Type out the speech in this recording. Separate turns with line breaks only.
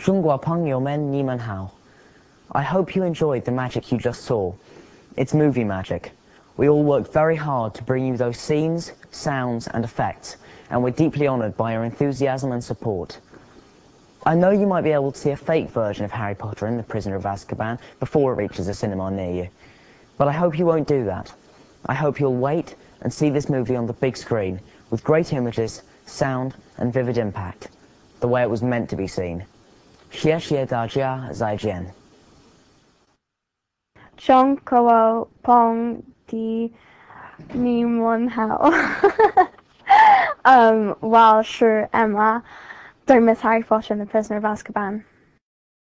中国朋友们你们好. I hope you enjoyed the magic you just saw. It's movie magic. We all worked very hard to bring you those scenes, sounds and effects, and we're deeply honoured by your enthusiasm and support. I know you might be able to see a fake version of Harry Potter and the Prisoner of Azkaban before it reaches a cinema near you, but I hope you won't do that. I hope you'll wait and see this movie on the big screen, with great images, sound and vivid impact, the way it was meant to be seen. 谢谢大家，再见。
中国朋友你们好。Well, sure, Emma. Don't miss Harry Potter and the Prisoner of Azkaban.